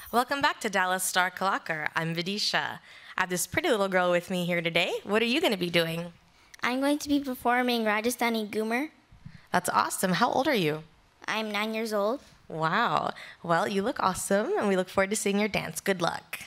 Welcome back to Dallas Star Kalakar. I'm Vidisha. I have this pretty little girl with me here today. What are you going to be doing? I'm going to be performing Rajasthani Ghumar. That's awesome. How old are you? I'm 9 years old. Wow. Well, you look awesome, and we look forward to seeing your dance. Good luck.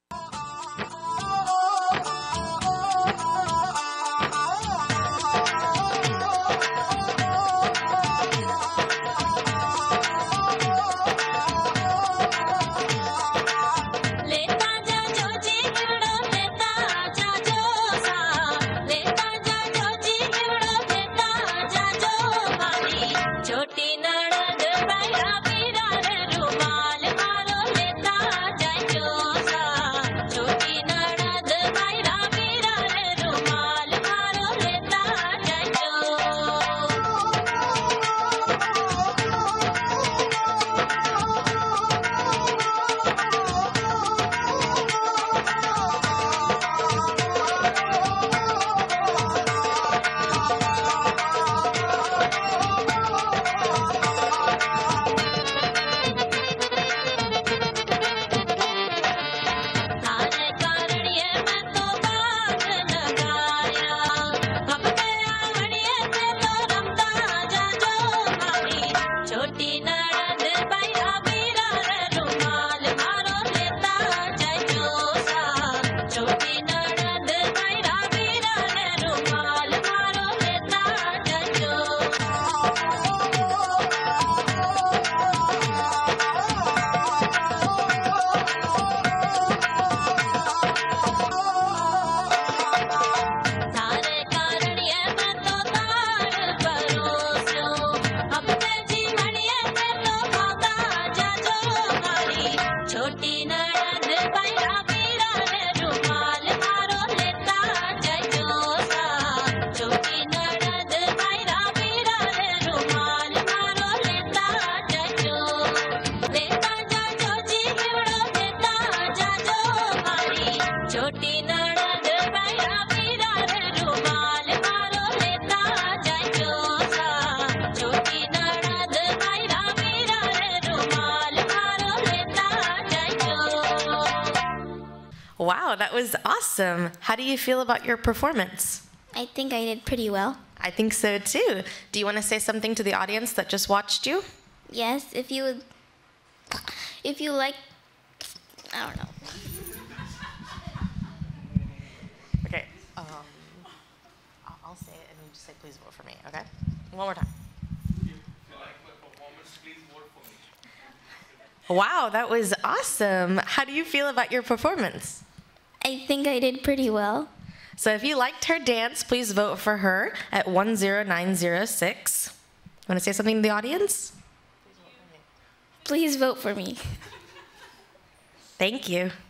Wow, that was awesome. How do you feel about your performance? I think I did pretty well. I think so too. Do you want to say something to the audience that just watched you? Yes, if you like, I don't know. Okay, I'll say it and you just say, please vote for me, okay? One more time. If you like my performance, please vote for me. Wow, that was awesome. How do you feel about your performance? I think I did pretty well. So if you liked her dance, please vote for her at 10906. Want to say something to the audience? Please vote for me. Thank you.